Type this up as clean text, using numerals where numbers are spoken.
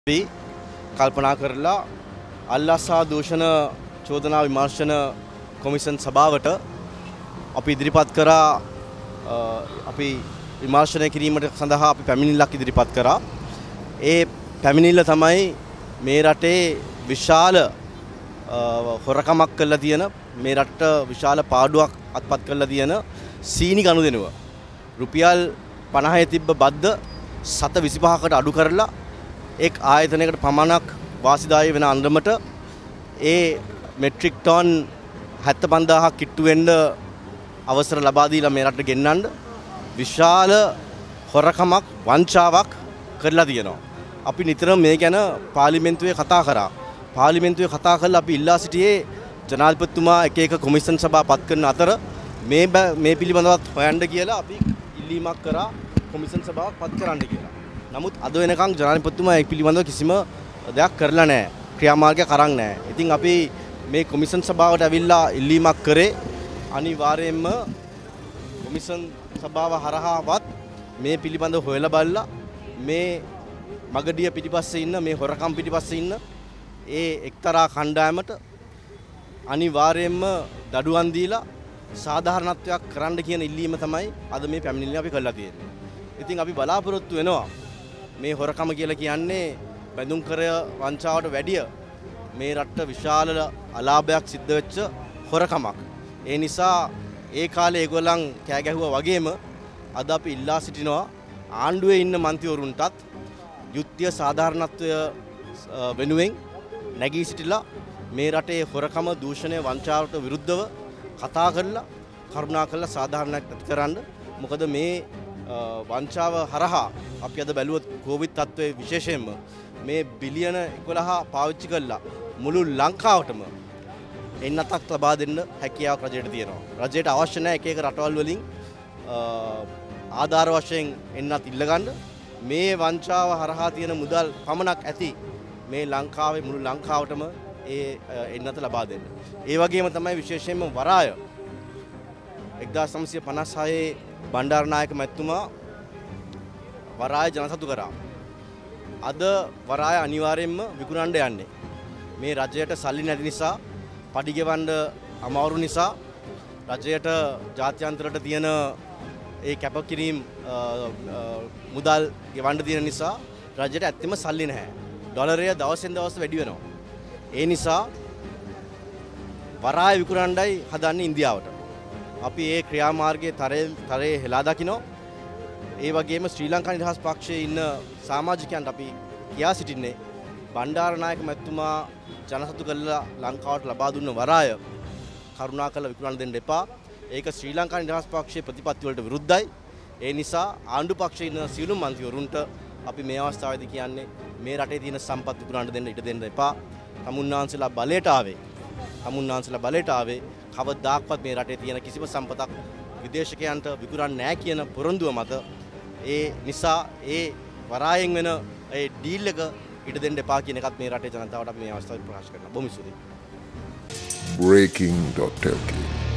අපි කල්පනා කරලා අල්ලාසා දූෂණ චෝදනා විමර්ශන කොමිෂන් සභාවට අපි ඉදිරිපත් කරා අපි විමර්ශනය කිරීමට සඳහා අපි පැමිණිල්ලක් ඉදිරිපත් කරා. ඒ පැමිණිල්ල තමයි මේ රටේ විශාල හොරකමක් කරලා තියෙන මේ රටට විශාල පාඩුවක් අත්පත් කරලා තියෙන සීනි ගනුදෙනුව රුපියල් 50 තිබ්බ බද්ද 725කට අඩු කරලා එක් ආයතනයකට පමණක් වාසිදායී වෙන අන්දමට ඒ මෙට්‍රික් ටන් 75000ක් කිට්ටු වෙන්න අවසර ලබා දීලා මේ රටට ගෙන්නන්න විශාල හොරකමක් වංචාවක් කරලා තියෙනවා. අපි නිතරම මේ ගැන පාර්ලිමේන්තුවේ කතා කරා. පාර්ලිමේන්තුවේ කතා කරලා අපි ඉල්ලා සිටියේ ජනාධිපතිතුමා එක එක කොමිෂන් සභා පත් කරන අතර මේ පිළිබඳවත් හොයන්න කියලා අපි ඉල්ලීමක් කරා කොමිෂන් සභාවක් පත් කරන්න කියලා. නමුත් අද වෙනකන් ජනාධිපතිතුමා ඒ පිළිබඳව කිසිම දෙයක් කරලා නැහැ. ක්‍රියාමාර්ගයක් අරන් නැහැ. ඉතින් අපි මේ කොමිෂන් සභාවට ඇවිල්ලා ඉල්ලීමක් කරේ අනිවාර්යයෙන්ම කොමිෂන් සභාව හරහාවත් මේ පිළිබඳව හොයලා බලලා මේ මගඩිය පිටිපස්සේ ඉන්න මේ හොරකම් පිටිපස්සේ ඉන්න ඒ එක්තරා කණ්ඩායමට අනිවාර්යයෙන්ම දඩුවම් දීලා සාධාරණත්වයක් කරන්න කියන ඉල්ලීම තමයි අද මේ පැමිණිල්ල අපි කරලා තියෙන්නේ. ඉතින් අපි බලාපොරොත්තු වෙනවා මේ හොරකම කියලා කියන්නේ බැඳුම් කරය වංචාවට වැඩිය මේ රටට විශාල අලාභයක් සිද්ධ වෙච්ච හොරකමක්. ඒ නිසා ඒ කාලේ ඒගොල්ලන් කෑ ගැහුවා වගේම අද අපි ඉල්ලා සිටිනවා ආණ්ඩුවේ ඉන්න මන්ත්‍රීවරුන්ටත් යුක්තිය සාධාරණත්වය වෙනුවෙන් නැගී සිටිලා මේ රටේ හොරකම දූෂණය වංචාවට විරුද්ධව කතා කරලා කරුණා කරලා සාධාරණයක් ඇති කරන්න. මොකද මේ වංචාව හරහා අපි අද බැලුවොත් කොවිඩ් තත්ත්වයේ විශේෂයෙන්ම මේ බිලියන 11 පාවිච්චි කළා මුළු ලංකාවටම එන්නතක් ලබා දෙන්න හැකියාවක් රජයට තියෙනවා. රජයට අවශ්‍ය නැහැ එක එක රටවල් වලින් ආධාර වශයෙන් එන්නත් ඉල්ලගන්න. මේ වංචාව හරහා තියෙන මුදල් පමණක් ඇති මේ ලංකාවේ මුළු ලංකාවටම ඒ එන්නත ලබා දෙන්න. ඒ වගේම තමයි විශේෂයෙන්ම වරාය 1956 බණ්ඩාරනායක මැතිතුමා වරාය ජනසතු කරා. අද වරාය අනිවාර්යයෙන්ම විකුණන්න යන්නේ. මේ රජයට සල්ලි නැති නිසා, පඩි ගෙවන්න අමාරු නිසා, රජයට ජාත්‍යන්තරයට තියෙන ඒ කැපකිරීම මුදල් ගෙවන්න තියෙන නිසා රජයට ඇත්තම සල්ලි නැහැ. ඩොලරය දවසෙන් දවස වැඩි වෙනවා. ඒ නිසා වරාය විකුණන්නයි හදන්නේ ඉන්දියාවට. අපි ඒ ක්‍රියාමාර්ගයේ තරයේ හෙලා දකිනවා. ඒ වගේම ශ්‍රී ලංකා නිදහස් පක්ෂයේ ඉන්න සමාජිකයන්ට අපි කියා සිටින්නේ බණ්ඩාරනායක මැතිතුමා ජනසතු කළා ලංකාවට ලබා දුන්න වරාය කරුණාකරලා විකුණන්න දෙන්න එපා. ඒක ශ්‍රී ලංකා නිදහස් පක්ෂයේ ප්‍රතිපත්ති වලට විරුද්ධයි. ඒ නිසා ආණ්ඩු පක්ෂයේ ඉන්න සියලු මන්ත්‍රීවරුන්ට අපි මේ අවස්ථාවේදී කියන්නේ මේ රටේ තියෙන සම්පත් විකුණන්න දෙන්න ඉඩ දෙන්න එපා. තමුන්නාන්සලා බලයට ආවේ කවදාක්වත් මේ රටේ තියෙන කිසිම සම්පතක් විදේශකයන්ට විකුණන්නේ නැහැ කියන පොරොන්දුව මත ඒ නිසා ඒ වරායෙන් වෙන ඒ ඩීල් එක ඉඩ දෙන්න එපා කියන එකත් මේ රටේ ජනතාවට අපි මේ අවස්ථාවේ ප්‍රකාශ කරනවා. බොහොම ස්තුතියි. breaking.lk